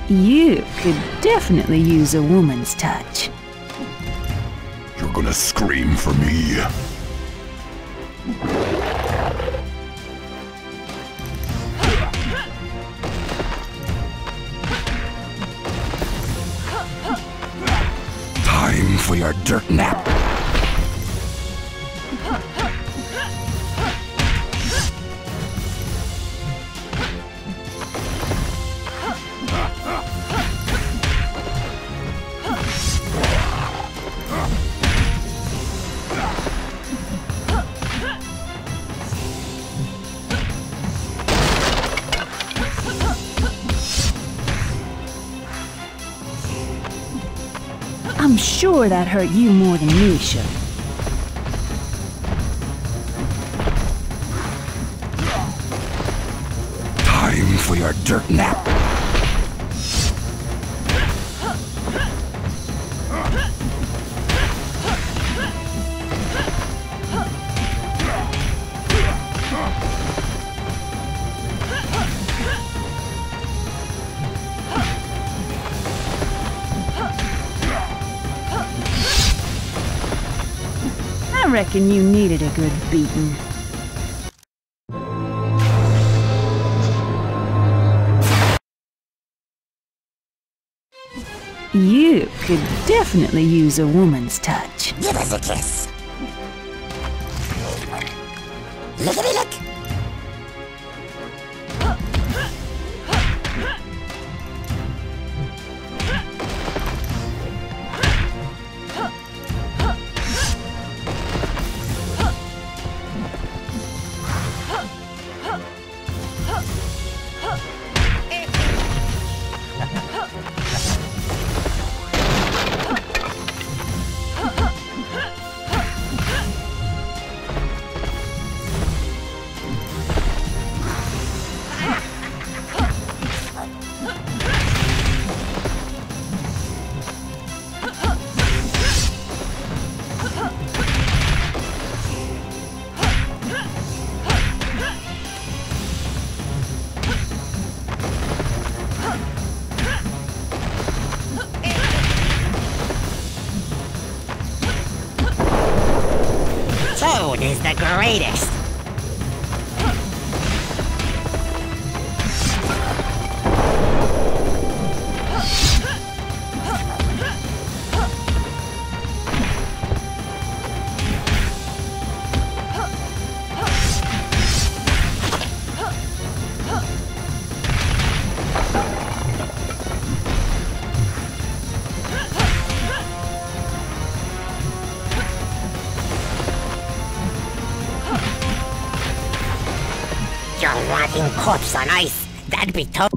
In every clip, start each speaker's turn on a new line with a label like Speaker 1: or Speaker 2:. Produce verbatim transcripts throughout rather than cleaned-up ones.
Speaker 1: You could definitely use a woman's touch.
Speaker 2: You're gonna scream for me. Time for your dirt nap.
Speaker 1: I'm sure that hurt you more than me should.
Speaker 2: Time for your dirt nap.
Speaker 1: I reckon you needed a good beating. You could definitely use a woman's touch.
Speaker 3: Give us a kiss. Lickety lick. Toad is the greatest. Your rotting corpse on ice. That'd be Toad.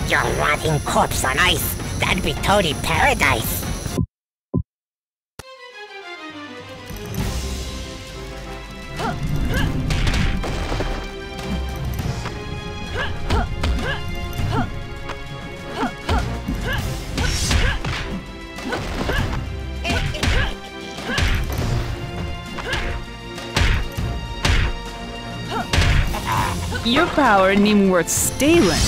Speaker 3: Your rotting corpse on ice. That'd be Toady paradise.
Speaker 1: Your power ain't even worth stealing.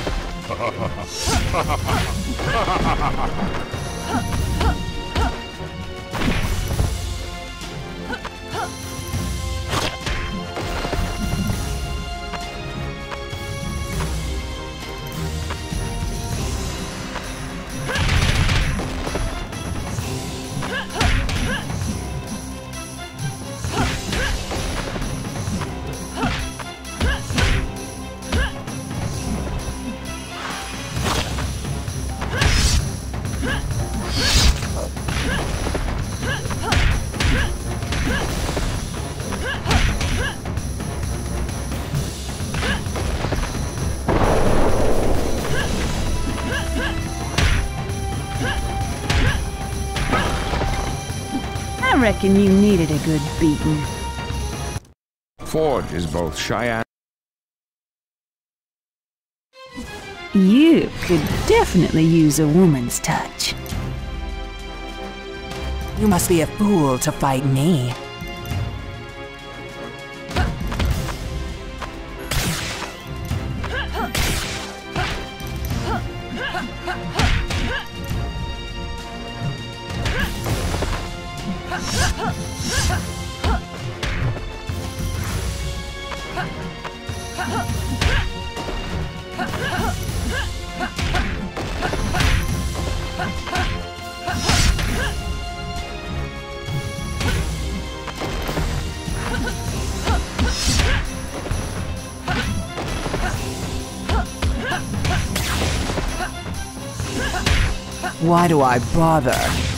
Speaker 1: I reckon you needed a good beating.
Speaker 4: Forge is both shy and...
Speaker 1: You could definitely use a woman's touch.
Speaker 5: You must be a fool to fight me. Why do I bother?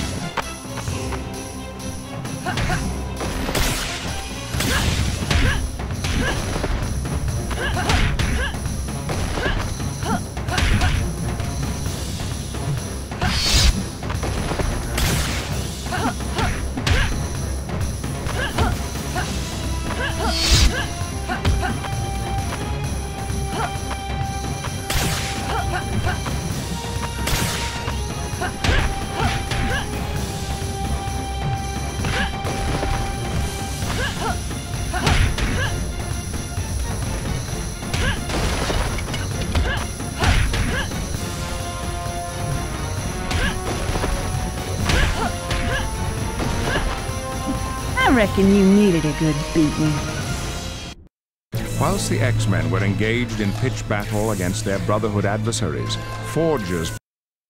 Speaker 1: I reckon you needed a good beating.
Speaker 4: Whilst the X-Men were engaged in pitched battle against their Brotherhood adversaries, Forge's...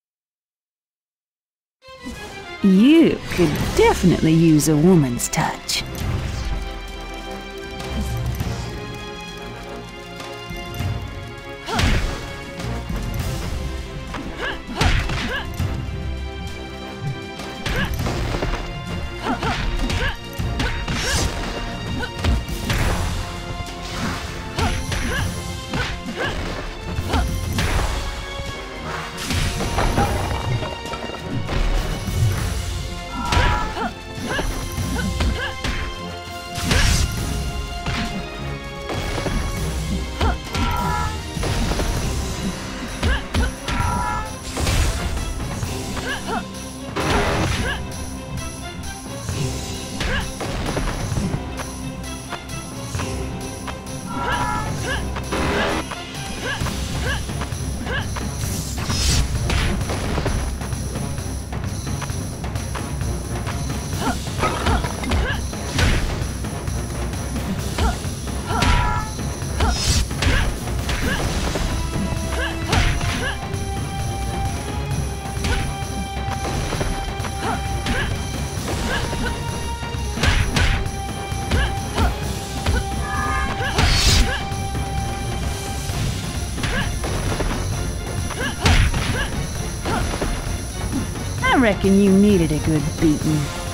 Speaker 1: You could definitely use a woman's touch. I reckon you needed a good beating.